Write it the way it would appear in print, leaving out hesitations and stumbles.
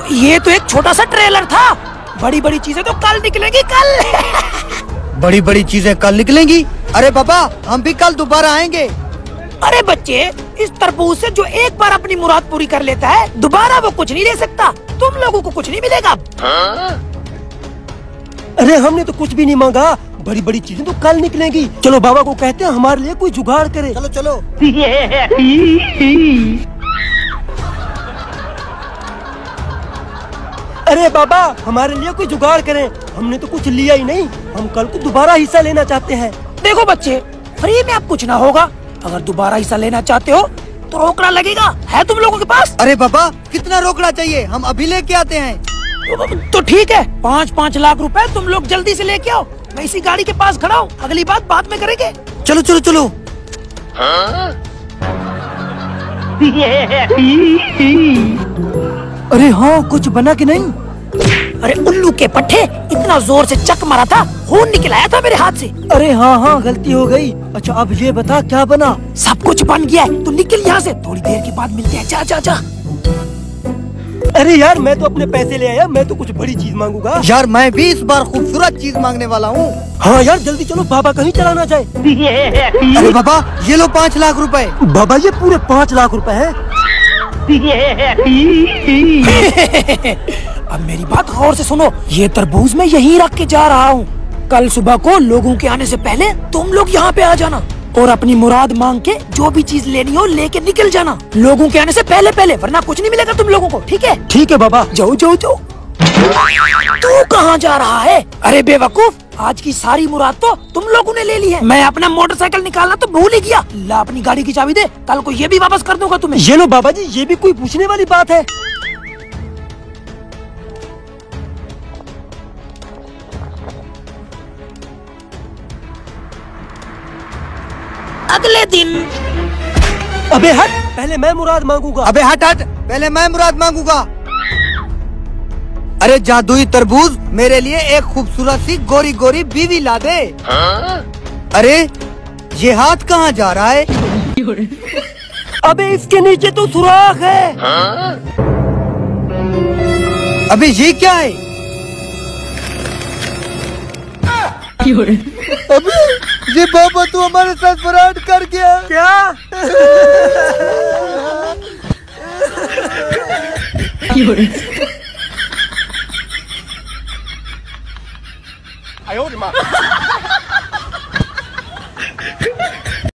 ये तो एक छोटा सा ट्रेलर था, बड़ी बड़ी चीजें तो कल निकलेंगी कल। बड़ी बड़ी चीजें कल निकलेंगी? अरे पापा, हम भी कल दोबारा आएंगे। अरे बच्चे, इस तरबूज से जो एक बार अपनी मुराद पूरी कर लेता है, दोबारा वो कुछ नहीं ले सकता। तुम लोगों को कुछ नहीं मिलेगा। अरे हमने तो कुछ भी नहीं मांगा, बड़ी बड़ी चीजें तो कल निकलेंगी। चलो बाबा को कहते हैं हमारे लिए कोई जुगाड़ करे। चलो चलो। अरे बाबा, हमारे लिए कोई जुगाड़ करें, हमने तो कुछ लिया ही नहीं। हम कल को दोबारा हिस्सा लेना चाहते हैं। देखो बच्चे, फ्री में अब कुछ ना होगा। अगर दोबारा हिस्सा लेना चाहते हो तो रोकड़ा लगेगा। है तुम लोगों के पास? अरे पापा, कितना रोकड़ा चाहिए? हम अभी लेके आते हैं। तो ठीक है, 5-5 लाख रुपए तुम लोग जल्दी से लेके आओ। मैं इसी गाड़ी के पास खड़ा हूँ, अगली बात बाद में करेंगे। चलो चलो चलो। अरे हाँ, कुछ बना कि नहीं? अरे उल्लू के पट्टे, इतना जोर से चक मारा था, खून निकल आया था मेरे हाथ से। अरे हाँ हाँ, गलती हो गई। अच्छा अब ये बता क्या बना? सब कुछ बन गया है, तो निकल यहाँ से, थोड़ी देर के बाद मिलते हैं। जा जा जा। अरे यार, मैं तो अपने पैसे ले आया, मैं तो कुछ बड़ी चीज मांगूंगा। यार मैं भी इस बार खूबसूरत चीज मांगने वाला हूँ। हाँ यार, जल्दी चलो, बाबा कहीं चला ना जाए। अरे बाबा, ये लो 5 लाख रुपए। बाबा, ये पूरे 5 लाख रुपए हैं। अब मेरी बात गौर से सुनो, ये तरबूज मैं यहीं रख के जा रहा हूँ। कल सुबह को लोगों के आने से पहले तुम लोग यहाँ पे आ जाना और अपनी मुराद मांग के जो भी चीज लेनी हो लेके निकल जाना, लोगों के आने से पहले पहले, वरना कुछ नहीं मिलेगा तुम लोगों को। ठीक है? ठीक है बाबा। जाओ जाओ जाओ। तू कहाँ जा रहा है? अरे बेवकूफ, आज की सारी मुराद तो तुम लोगों ने ले ली है। मैं अपना मोटरसाइकिल निकालना तो भूल ही गया। ला अपनी गाड़ी की चाबी दे, कल को ये भी वापस कर दूंगा तुम्हें। ये लो बाबा जी, ये भी कोई पूछने वाली बात है? अगले दिन। अबे हट, पहले मैं मुराद मांगूंगा। अबे हट हट, पहले मैं मुराद मांगूंगा। अरे जादुई तरबूज, मेरे लिए एक खूबसूरत सी गोरी गोरी बीवी ला दे। अरे ये हाथ कहाँ जा रहा है? अबे इसके नीचे तो सुराख है। अबे ये क्या है? अबे ये बाबा तू हमारे साथ फ्रॉड कर गया। क्या?